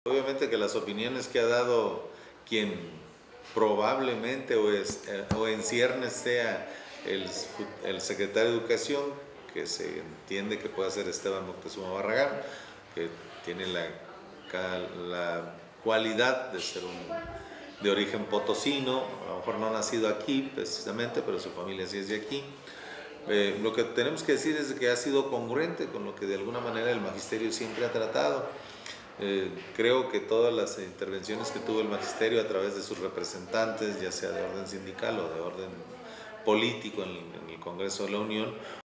Obviamente que las opiniones que ha dado quien probablemente o en ciernes sea el secretario de Educación, que se entiende que puede ser Esteban Moctezuma Barragán, que tiene la cualidad de ser de origen potosino, a lo mejor no nacido aquí precisamente, pero su familia sí es de aquí. Lo que tenemos que decir es que ha sido congruente con lo que de alguna manera el magisterio siempre ha tratado. Creo que todas las intervenciones que tuvo el magisterio a través de sus representantes, ya sea de orden sindical o de orden político en el Congreso de la Unión,